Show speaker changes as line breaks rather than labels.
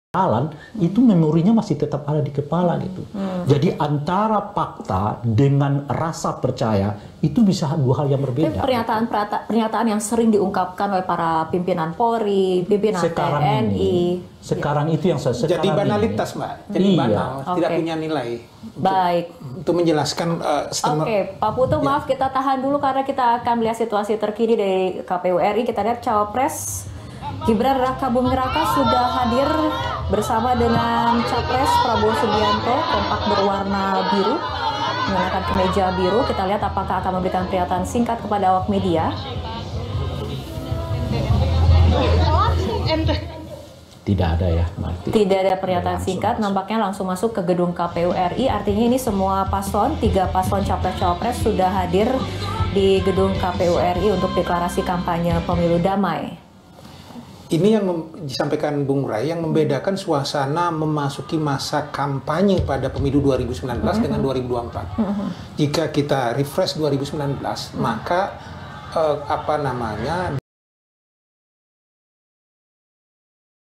jalan, itu memorinya masih tetap ada di kepala gitu. Jadi antara fakta dengan rasa percaya itu bisa dua hal yang berbeda.
Pernyataan yang sering diungkapkan oleh para pimpinan Polri, pimpinan TNI.
Sekarang itu yang saya
jadi banalitas, Mbak. Jadi banal, tidak punya nilai.
Baik.
Untuk menjelaskan.
Oke, Pak Putu, maaf kita tahan dulu karena kita akan melihat situasi terkini dari KPU RI. Kita lihat Cawapres Gibran Rakabuming Raka sudah hadir bersama dengan Capres Prabowo Subianto, kompak berwarna biru, mengenakan kemeja biru. Kita lihat apakah akan memberikan pernyataan singkat kepada awak media.
Tidak ada ya, Marti.
Tidak ada pernyataan singkat, nampaknya langsung masuk ke gedung KPU RI. Artinya ini semua paslon, 3 paslon Capres-Cawapres sudah hadir di gedung KPU RI untuk deklarasi kampanye pemilu damai.
Ini yang disampaikan Bung Rai, yang membedakan suasana memasuki masa kampanye pada pemilu 2019 dengan 2024. Jika kita refresh 2019, maka